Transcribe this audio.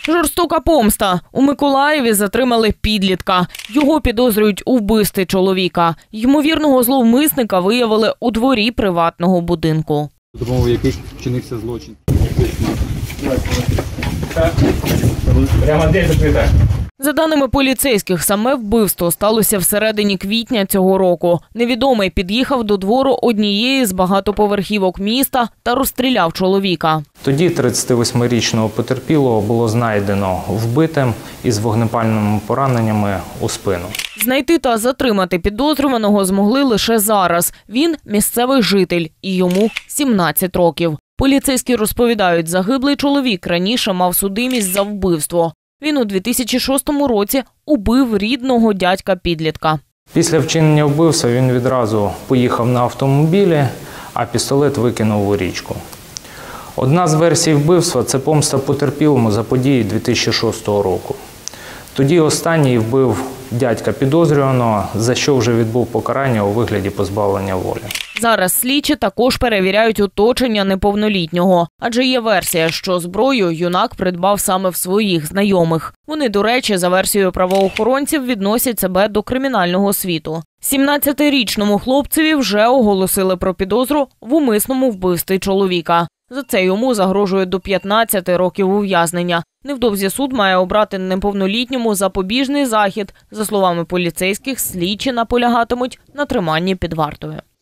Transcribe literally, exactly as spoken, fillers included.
Жорстока помста. У Миколаєві затримали підлітка. Його підозрюють у вбивстві чоловіка. Ймовірного зловмисника виявили у дворі приватного будинку. За допомогою яких вчинився злочин. Прямо десь закрита. За даними поліцейських, саме вбивство сталося всередині квітня цього року. Невідомий під'їхав до двору однієї з багатоповерхівок міста та розстріляв чоловіка. Тоді тридцятивосьмирічного потерпілого було знайдено вбитим із вогнепальними пораненнями у спину. Знайти та затримати підозрюваного змогли лише зараз. Він – місцевий житель і йому сімнадцять років. Поліцейські розповідають, загиблий чоловік раніше мав судимість за вбивство. Він у дві тисячі шостому році убив рідного дядька підлітка. Після вчинення вбивства він відразу поїхав на автомобілі, а пістолет викинув у річку. Одна з версій вбивства – це помста потерпілому за події дві тисячі шостого року. Тоді останній вбив дядька підозрюваного, за що вже відбув покарання у вигляді позбавлення волі. Зараз слідчі також перевіряють оточення неповнолітнього. Адже є версія, що зброю юнак придбав саме в своїх знайомих. Вони, до речі, за версією правоохоронців, відносять себе до кримінального світу. сімнадцятирічному хлопцеві вже оголосили про підозру в умисному вбивстві чоловіка. За це йому загрожує до п'ятнадцяти років ув'язнення. Невдовзі суд має обрати неповнолітньому запобіжний захід. За словами поліцейських, слідчі наполягатимуть на триманні під вартою.